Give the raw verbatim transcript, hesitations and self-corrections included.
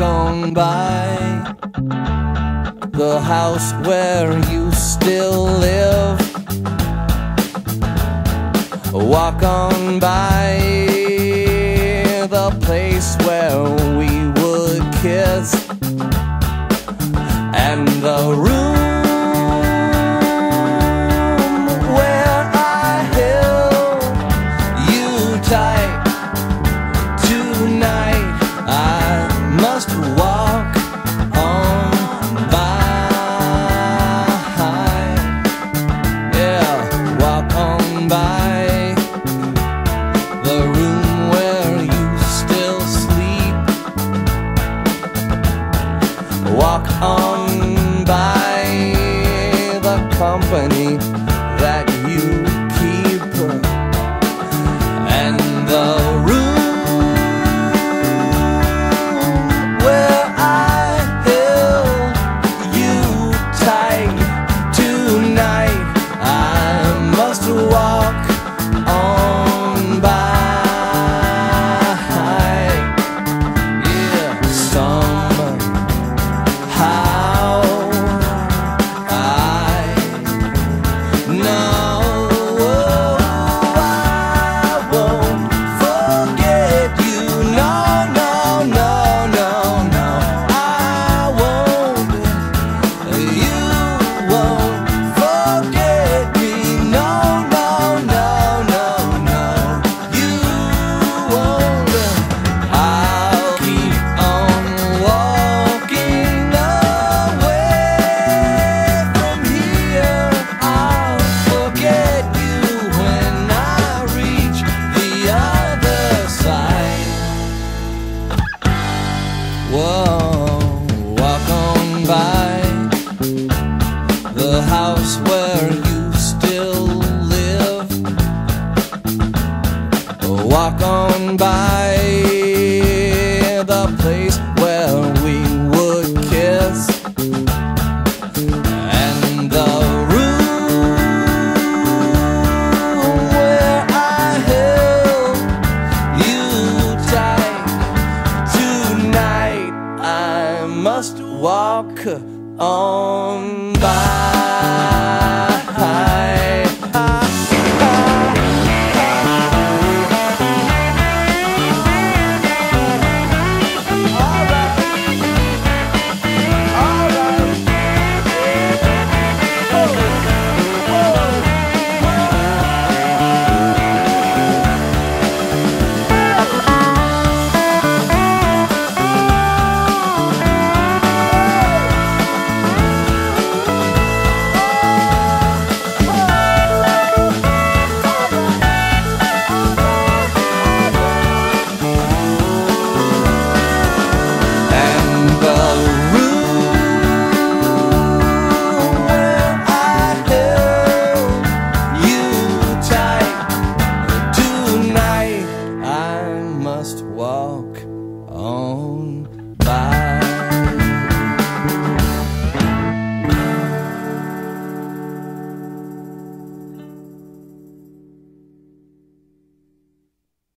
walk on by the house where you still live. Walk on by the place where we would kiss, and the room where I held you tight. Tonight I must walk on by. Yeah, walk on by the room where you still sleep. Walk on by the company that you keep, and the room where I held you tight. Tonight I must walk on by. Yeah, somehow I know I won't forget you. No, no, no, no, no, I won't. You won't forget me. No, no, no, no, no, you won't. I'll keep on walking away from here. I'll forget you when I reach the other side. Whoa, walk on by the house where you still live. Walk on by the place where we would kiss, and the room where I held you tight. Tonight I must walk on by. Walk on